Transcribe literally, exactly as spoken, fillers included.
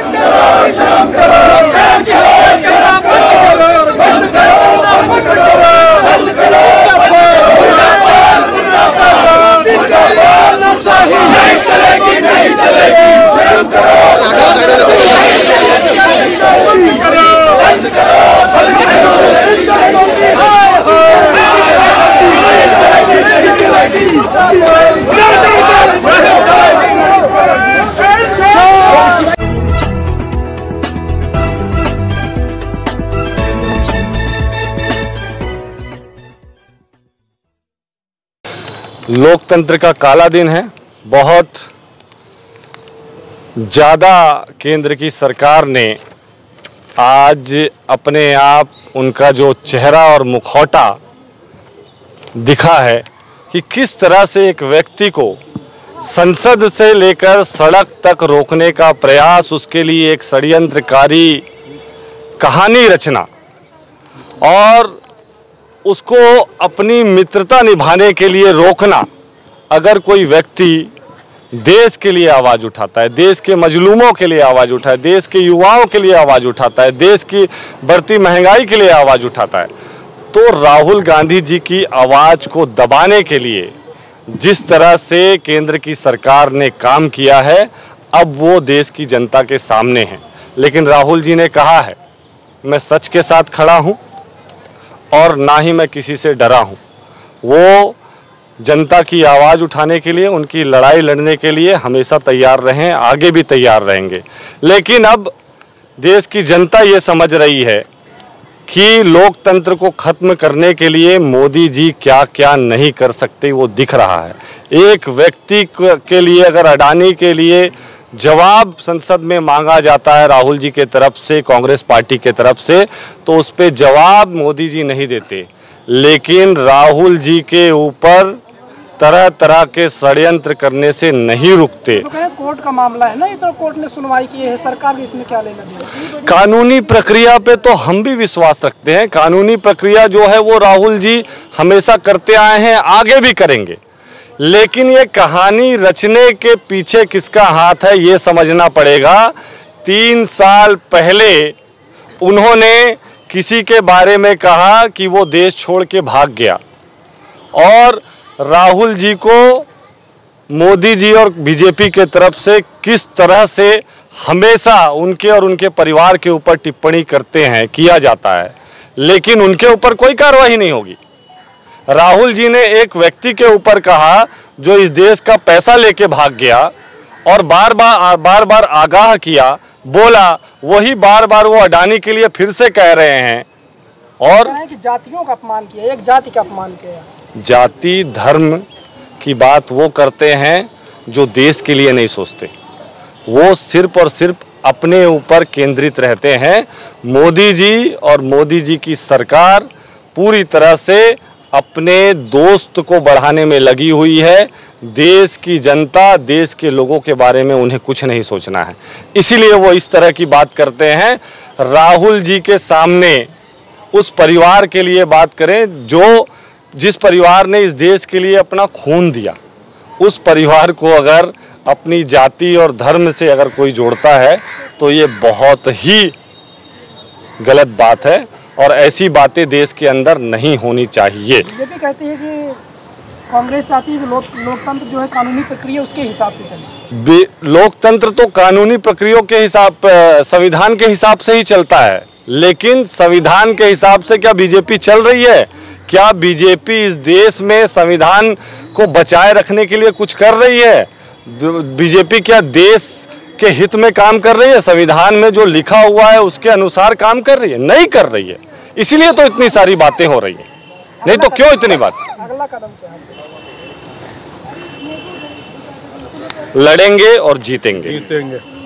लोकतंत्र का काला दिन है। बहुत ज़्यादा केंद्र की सरकार ने आज अपने आप उनका जो चेहरा और मुखौटा दिखा है कि किस तरह से एक व्यक्ति को संसद से लेकर सड़क तक रोकने का प्रयास, उसके लिए एक षड्यंत्रकारी कहानी रचना और उसको अपनी मित्रता निभाने के लिए रोकना। अगर कोई व्यक्ति देश के लिए आवाज़ उठाता है, देश के मजलूमों के लिए आवाज़ उठाता है, देश के युवाओं के लिए आवाज़ उठाता है, देश की बढ़ती महंगाई के लिए आवाज़ उठाता है, तो राहुल गांधी जी की आवाज़ को दबाने के लिए जिस तरह से केंद्र की सरकार ने काम किया है, अब वो देश की जनता के सामने है। लेकिन राहुल जी ने कहा है, मैं सच के साथ खड़ा हूँ और ना ही मैं किसी से डरा हूँ। वो जनता की आवाज़ उठाने के लिए, उनकी लड़ाई लड़ने के लिए हमेशा तैयार रहे, आगे भी तैयार रहेंगे। लेकिन अब देश की जनता ये समझ रही है कि लोकतंत्र को ख़त्म करने के लिए मोदी जी क्या क्या नहीं कर सकते, वो दिख रहा है। एक व्यक्ति के लिए अगर अडानी के लिए जवाब संसद में मांगा जाता है राहुल जी के तरफ से, कांग्रेस पार्टी के तरफ से, तो उस पे जवाब मोदी जी नहीं देते। लेकिन राहुल जी के ऊपर तरह तरह के षड्यंत्र करने से नहीं रुकते। तो कोर्ट का मामला है ना, ये तो कोर्ट ने सुनवाई की है, सरकार भी इसमें क्या लेना देना। कानूनी प्रक्रिया पे तो हम भी विश्वास रखते हैं। कानूनी प्रक्रिया जो है वो राहुल जी हमेशा करते आए हैं, आगे भी करेंगे। लेकिन ये कहानी रचने के पीछे किसका हाथ है, ये समझना पड़ेगा। तीन साल पहले उन्होंने किसी के बारे में कहा कि वो देश छोड़ के भाग गया और राहुल जी को मोदी जी और बीजेपी के तरफ से किस तरह से हमेशा उनके और उनके परिवार के ऊपर टिप्पणी करते हैं, किया जाता है, लेकिन उनके ऊपर कोई कार्रवाई नहीं होगी। राहुल जी ने एक व्यक्ति के ऊपर कहा जो इस देश का पैसा लेके भाग गया और बार बार बार बार आगाह किया, बोला, वही बार बार वो अडानी के लिए फिर से कह रहे हैं। और कि जातियों का अपमान किया, एक जाति का अपमान किया। जाति धर्म की बात वो करते हैं जो देश के लिए नहीं सोचते, वो सिर्फ और सिर्फ अपने ऊपर केंद्रित रहते हैं। मोदी जी और मोदी जी की सरकार पूरी तरह से अपने दोस्त को बढ़ाने में लगी हुई है। देश की जनता, देश के लोगों के बारे में उन्हें कुछ नहीं सोचना है, इसीलिए वो इस तरह की बात करते हैं। राहुल जी के सामने उस परिवार के लिए बात करें जो जिस परिवार ने इस देश के लिए अपना खून दिया, उस परिवार को अगर अपनी जाति और धर्म से अगर कोई जोड़ता है तो ये बहुत ही गलत बात है और ऐसी बातें देश के अंदर नहीं होनी चाहिए। बीजेपी कहती है कि कांग्रेस चाहती है कि लोक, लोकतंत्र जो है कानूनी प्रक्रिया उसके हिसाब से चले। लोकतंत्र तो कानूनी प्रक्रिया के हिसाब, संविधान के हिसाब से ही चलता है, लेकिन संविधान के हिसाब से क्या बीजेपी चल रही है? क्या बीजेपी इस देश में संविधान को बचाए रखने के लिए कुछ कर रही है? बीजेपी क्या देश के हित में काम कर रही है? संविधान में जो लिखा हुआ है उसके अनुसार काम कर रही है? नहीं कर रही है, इसीलिए तो इतनी सारी बातें हो रही है। नहीं तो क्यों इतनी बात? अगला कदम क्या है? लड़ेंगे और जीतेंगे। जीतेंगे।